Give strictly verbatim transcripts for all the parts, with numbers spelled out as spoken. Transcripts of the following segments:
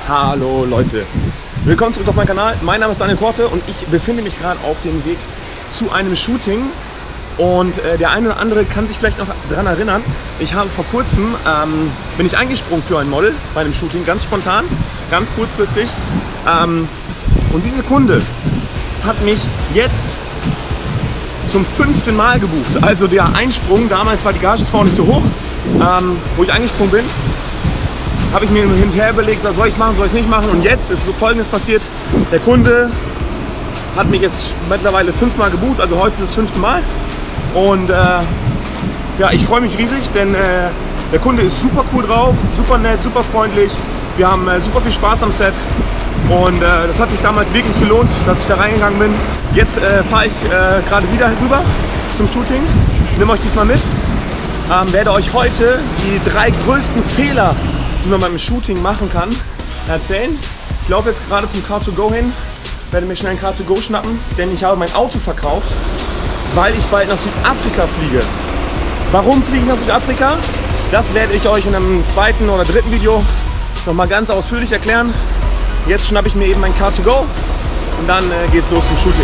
Hallo Leute, willkommen zurück auf meinem Kanal. Mein Name ist Daniel Korte und ich befinde mich gerade auf dem Weg zu einem Shooting. Und äh, der eine oder andere kann sich vielleicht noch daran erinnern, ich habe vor kurzem, ähm, bin ich eingesprungen für ein Model bei einem Shooting, ganz spontan, ganz kurzfristig. Ähm, und diese Kunde hat mich jetzt zum fünften Mal gebucht. Also der Einsprung, damals war die Gage zwar auch nicht so hoch, ähm, wo ich eingesprungen bin, habe ich mir hin und her überlegt, soll ich es machen, soll ich es nicht machen. Und jetzt ist so Folgendes passiert, der Kunde hat mich jetzt mittlerweile fünfmal gebucht, also heute ist das fünfte Mal. Und äh, ja, ich freue mich riesig, denn äh, der Kunde ist super cool drauf, super nett, super freundlich. Wir haben äh, super viel Spaß am Set und äh, das hat sich damals wirklich gelohnt, dass ich da reingegangen bin. Jetzt äh, fahre ich äh, gerade wieder rüber zum Shooting, nehme euch diesmal mit, ähm, werde euch heute die drei größten Fehler, die man beim Shooting machen kann, erzählen. Ich laufe jetzt gerade zum Car to Go hin, werde mir schnell ein Car to Go schnappen, denn ich habe mein Auto verkauft, weil ich bald nach Südafrika fliege. Warum fliege ich nach Südafrika? Das werde ich euch in einem zweiten oder dritten Video noch mal ganz ausführlich erklären. Jetzt schnappe ich mir eben mein Car to Go und dann äh, geht's los zum Shooting.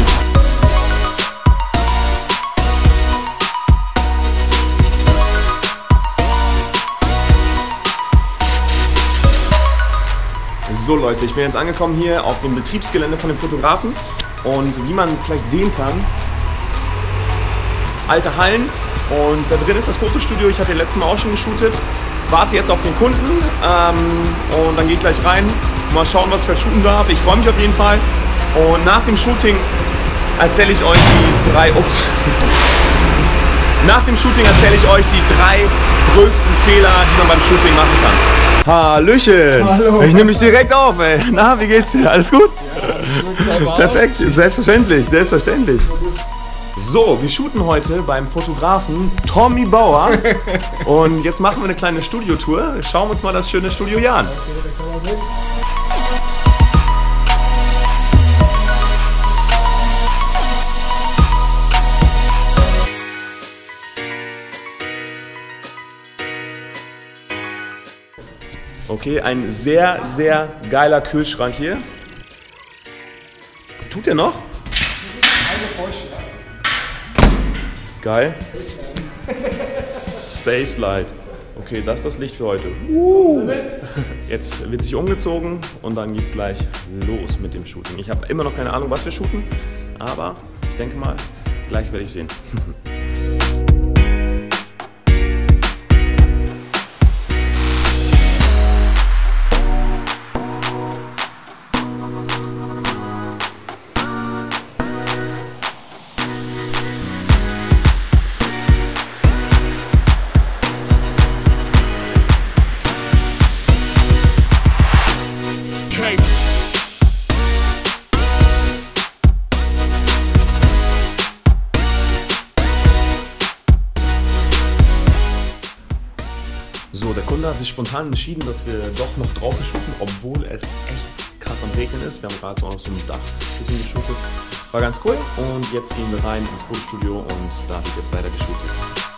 So Leute, ich bin jetzt angekommen hier auf dem Betriebsgelände von dem Fotografen und wie man vielleicht sehen kann, alte Hallen und da drin ist das Fotostudio. Ich hatte ja letztes Mal auch schon geshootet. Warte jetzt auf den Kunden ähm, und dann gehe ich gleich rein. Mal schauen, was ich halt shooten darf. Ich freue mich auf jeden Fall. Und nach dem Shooting erzähle ich euch die drei. Ups. Nach dem Shooting erzähle ich euch die drei größten Fehler, die man beim Shooting machen kann. Hallöchen! Hallo! Ich nehme mich direkt auf, ey. Na, wie geht's dir? Alles gut? Ja, alles gut. Perfekt, selbstverständlich, selbstverständlich. So, wir shooten heute beim Fotografen Tommy Bauer und jetzt machen wir eine kleine Studiotour. Schauen wir uns mal das schöne Studio hier an. Okay, ein sehr, sehr geiler Kühlschrank hier. Was tut der noch? Geil. Space Light. Okay, das ist das Licht für heute. Uh. Jetzt wird sich umgezogen und dann geht's gleich los mit dem Shooting. Ich habe immer noch keine Ahnung, was wir shooten, aber ich denke mal, gleich werde ich sehen. So, der Kunde hat sich spontan entschieden, dass wir doch noch draußen shooten, obwohl es echt krass am Regnen ist. Wir haben gerade so auf so einem Dach ein bisschen geshootet. War ganz cool und jetzt gehen wir rein ins Fotostudio und da wird jetzt weiter geshootet.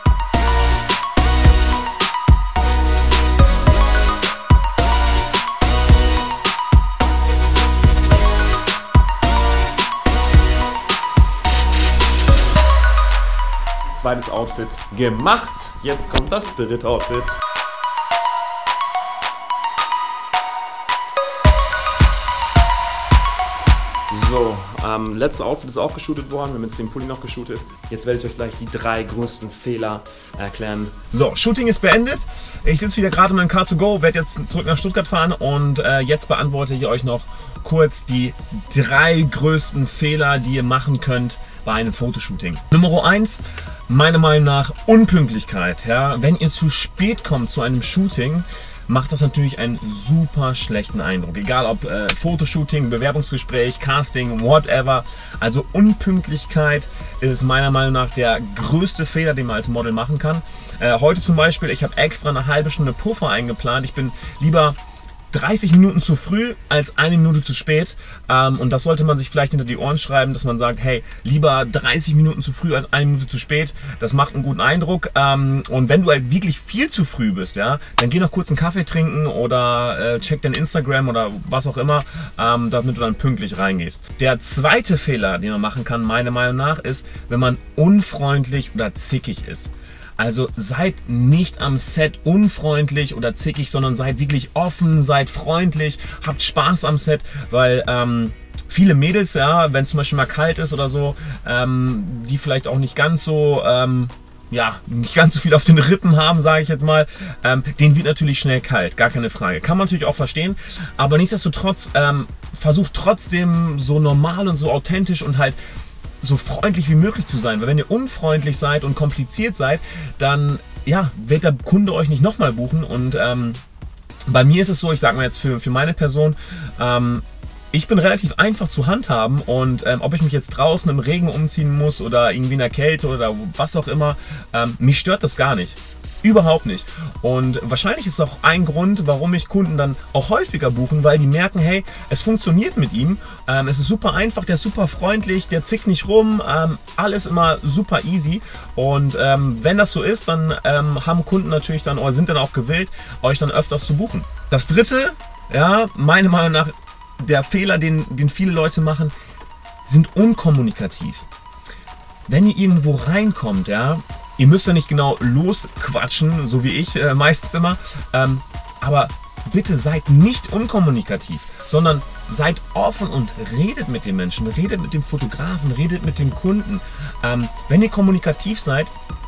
Zweites Outfit gemacht. Jetzt kommt das dritte Outfit. So, ähm, letztes Outfit ist auch geshootet worden. Wir haben jetzt den Pulli noch geshootet. Jetzt werde ich euch gleich die drei größten Fehler erklären. So, Shooting ist beendet. Ich sitze wieder gerade in meinem Car to Go, werde jetzt zurück nach Stuttgart fahren und äh, jetzt beantworte ich euch noch kurz die drei größten Fehler, die ihr machen könnt bei einem Fotoshooting. Nummer eins, meiner Meinung nach Unpünktlichkeit. Ja? Wenn ihr zu spät kommt zu einem Shooting, macht das natürlich einen super schlechten Eindruck. Egal ob äh, Fotoshooting, Bewerbungsgespräch, Casting, whatever. Also Unpünktlichkeit ist meiner Meinung nach der größte Fehler, den man als Model machen kann. Äh, heute zum Beispiel, ich habe extra eine halbe Stunde Puffer eingeplant. Ich bin lieber dreißig Minuten zu früh als eine Minute zu spät. Ähm, und das sollte man sich vielleicht hinter die Ohren schreiben, dass man sagt, hey, lieber dreißig Minuten zu früh als eine Minute zu spät. Das macht einen guten Eindruck. Ähm, und wenn du halt wirklich viel zu früh bist, ja, dann geh noch kurz einen Kaffee trinken oder äh, check dein Instagram oder was auch immer, ähm, damit du dann pünktlich reingehst. Der zweite Fehler, den man machen kann, meiner Meinung nach, ist, wenn man unfreundlich oder zickig ist. Also seid nicht am Set unfreundlich oder zickig, sondern seid wirklich offen, seid freundlich, habt Spaß am Set, weil ähm, viele Mädels, ja, wenn es zum Beispiel mal kalt ist oder so, ähm, die vielleicht auch nicht ganz so, ähm, ja, nicht ganz so viel auf den Rippen haben, sage ich jetzt mal, ähm, denen wird natürlich schnell kalt, gar keine Frage. Kann man natürlich auch verstehen, aber nichtsdestotrotz ähm, versucht trotzdem so normal und so authentisch und halt so freundlich wie möglich zu sein, weil wenn ihr unfreundlich seid und kompliziert seid, dann ja, wird der Kunde euch nicht nochmal buchen. Und ähm, bei mir ist es so, ich sage mal jetzt für, für meine Person, ähm, ich bin relativ einfach zu handhaben und ähm, ob ich mich jetzt draußen im Regen umziehen muss oder irgendwie in der Kälte oder was auch immer, ähm, mich stört das gar nicht. Überhaupt nicht. Und wahrscheinlich ist auch ein Grund, warum mich Kunden dann auch häufiger buchen, weil die merken, hey, es funktioniert mit ihm. Ähm, es ist super einfach, der ist super freundlich, der zickt nicht rum, ähm, alles immer super easy. Und ähm, wenn das so ist, dann ähm, haben Kunden natürlich dann oder sind dann auch gewillt, euch dann öfters zu buchen. Das dritte, ja, meiner Meinung nach, der Fehler, den, den viele Leute machen, sind unkommunikativ. Wenn ihr irgendwo reinkommt, ja, ihr müsst ja nicht genau losquatschen, so wie ich äh, meistens immer, ähm, aber bitte seid nicht unkommunikativ, sondern seid offen und redet mit den Menschen, redet mit dem Fotografen, redet mit dem Kunden. Ähm, wenn ihr kommunikativ seid,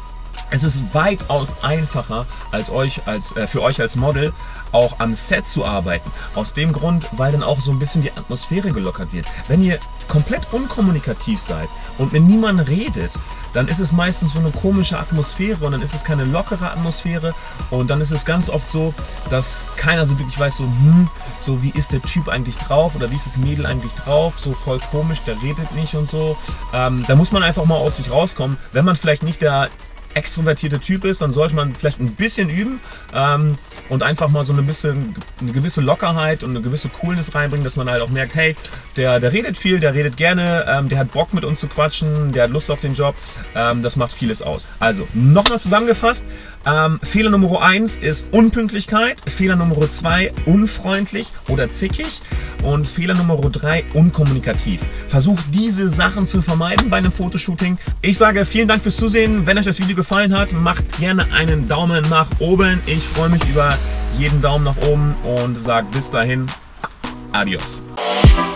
es ist weitaus einfacher als euch als, äh, für euch als Model auch am Set zu arbeiten. Aus dem Grund, weil dann auch so ein bisschen die Atmosphäre gelockert wird. Wenn ihr komplett unkommunikativ seid und mit niemandem redet, dann ist es meistens so eine komische Atmosphäre und dann ist es keine lockere Atmosphäre und dann ist es ganz oft so, dass keiner so wirklich weiß, so, hm, so wie ist der Typ eigentlich drauf oder wie ist das Mädel eigentlich drauf, so voll komisch, der redet nicht und so. Ähm, da muss man einfach mal aus sich rauskommen. Wenn man vielleicht nicht der extrovertierte Typ ist, dann sollte man vielleicht ein bisschen üben ähm, und einfach mal so ein bisschen eine gewisse Lockerheit und eine gewisse Coolness reinbringen, dass man halt auch merkt, hey, der, der redet viel, der redet gerne, ähm, der hat Bock mit uns zu quatschen, der hat Lust auf den Job, ähm, das macht vieles aus. Also, nochmal zusammengefasst, ähm, Fehler Nummer eins ist Unpünktlichkeit, Fehler Nummer zwei unfreundlich oder zickig und Fehler Nummer drei unkommunikativ. Versucht diese Sachen zu vermeiden bei einem Fotoshooting. Ich sage vielen Dank fürs Zusehen. Wenn euch das Video gefallen hat, macht gerne einen Daumen nach oben. Ich freue mich über jeden Daumen nach oben und sage bis dahin, adios.